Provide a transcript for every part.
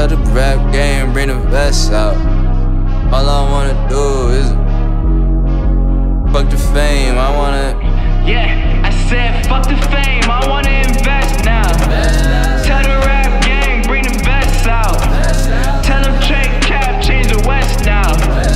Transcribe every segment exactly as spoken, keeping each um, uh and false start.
Tell the rap game, bring the best out. All I wanna do is fuck the fame, I wanna. Yeah, I said fuck the fame, I wanna invest now. Tell the rap gang, bring the best out. Tell them Tre Cap, change the West now.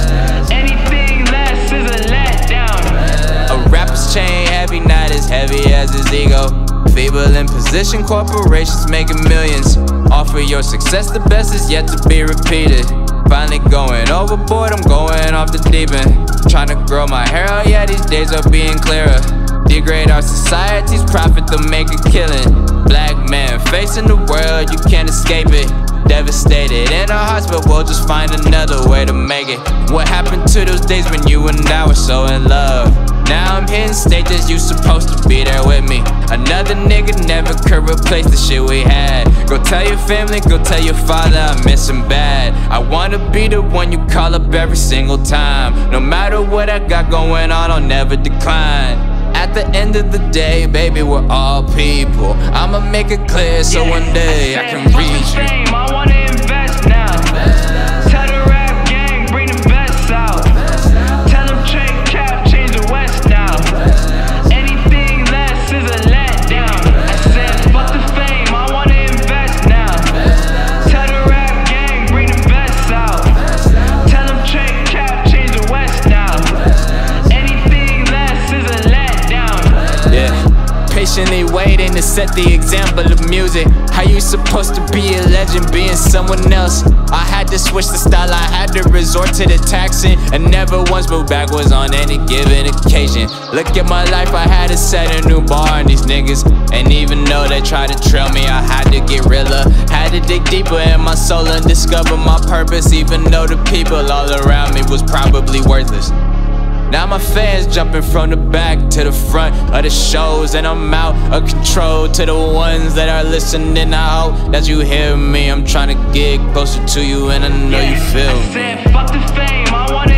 Anything less is a letdown. A rapper's chain heavy, not as heavy as his ego. Feeble in position, corporations making millions. Offer your success, the best is yet to be repeated. Finally going overboard, I'm going off the deep end. Trying to grow my hair out, yeah, these days are being clearer. Degrade our society's profit to make a killing. Black man facing the world, you can't escape it. Devastated in our hearts, but we'll just find another way to make it. What happened to those days when you and I were so in love? Now I'm hitting stages, you supposed to be there with me. Another nigga never could replace the shit we had. Go tell your family, go tell your father I miss him bad. I wanna be the one you call up every single time. No matter what I got going on, I'll never decline. At the end of the day, baby, we're all people. I'ma make it clear so one day I can reach you. I wanna invest now. Tell the rap gang, bring the best out. Tell them Tre Cap, change the West now. Anything less is a letdown. I said fuck the fame, I wanna invest now. Tell the rap gang, bring the best out. Tell them Tre Cap, change the West now. Anything less is a letdown. Yeah, patiently waiting to set the example of music. How you supposed to be a legend being someone else? I had to switch the style, I had to resort to the taxing, and never once moved backwards on any given occasion. Look at my life, I had to set a new bar on these niggas. And even though they tried to trail me, I had to get realer. Had to dig deeper in my soul and discover my purpose, even though the people all around me was probably worthless. Now my fans jumping from the back to the front of the shows, and I'm out of control. To the ones that are listening, I hope that you hear me. I'm trying to get closer to you, and I know Yeah, you feel I me. said fuck the fame, I wanna